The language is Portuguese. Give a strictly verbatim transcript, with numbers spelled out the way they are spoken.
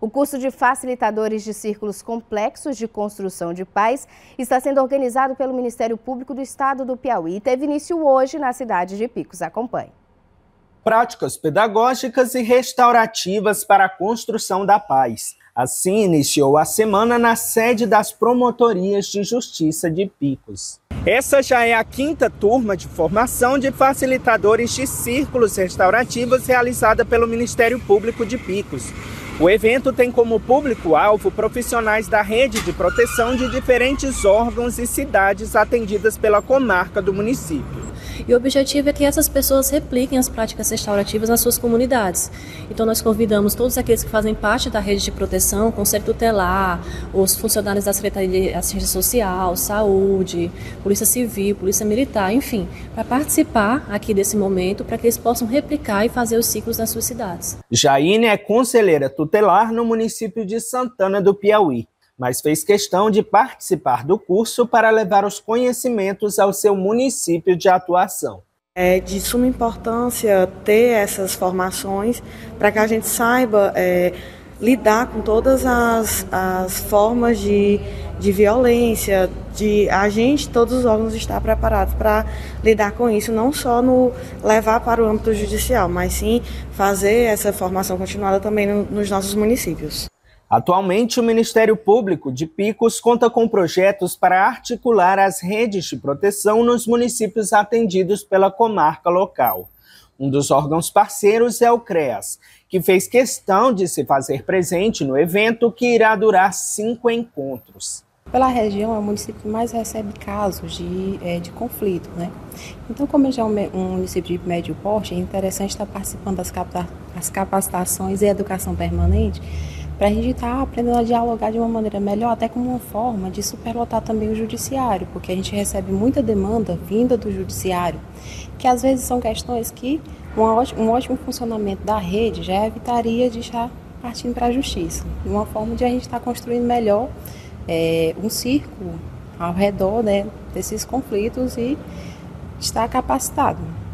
O curso de facilitadores de círculos complexos de construção de paz está sendo organizado pelo Ministério Público do Estado do Piauí e teve início hoje na cidade de Picos. Acompanhe. Práticas pedagógicas e restaurativas para a construção da paz. Assim iniciou a semana na sede das Promotorias de Justiça de Picos. Essa já é a quinta turma de formação de facilitadores de círculos restaurativos realizada pelo Ministério Público de Picos. O evento tem como público-alvo profissionais da rede de proteção de diferentes órgãos e cidades atendidas pela comarca do município. E o objetivo é que essas pessoas repliquem as práticas restaurativas nas suas comunidades. Então nós convidamos todos aqueles que fazem parte da rede de proteção, Conselho Tutelar, os funcionários da Secretaria de Assistência Social, Saúde, Polícia Civil, Polícia Militar, enfim, para participar aqui desse momento, para que eles possam replicar e fazer os ciclos nas suas cidades. Jaine é conselheira tutelar no município de Santana do Piauí, mas fez questão de participar do curso para levar os conhecimentos ao seu município de atuação. É de suma importância ter essas formações para que a gente saiba é, lidar com todas as, as formas de, de violência, de a gente, todos os órgãos, estar preparados para lidar com isso, não só no levar para o âmbito judicial, mas sim fazer essa formação continuada também no, nos nossos municípios. Atualmente, o Ministério Público de Picos conta com projetos para articular as redes de proteção nos municípios atendidos pela comarca local. Um dos órgãos parceiros é o CREAS, que fez questão de se fazer presente no evento, que irá durar cinco encontros. Pela região, é o município que mais recebe casos de, é, de conflito, né? Então, como já é um, um município de médio porte, é interessante estar participando das, capta, das capacitações e educação permanente, para a gente estar aprendendo a dialogar de uma maneira melhor, até como uma forma de superlotar também o judiciário, porque a gente recebe muita demanda vinda do judiciário, que às vezes são questões que uma ótimo, um ótimo funcionamento da rede já evitaria de estar partindo para a justiça. Uma forma de a gente estar construindo melhor é, um círculo ao redor, né, desses conflitos e estar capacitado.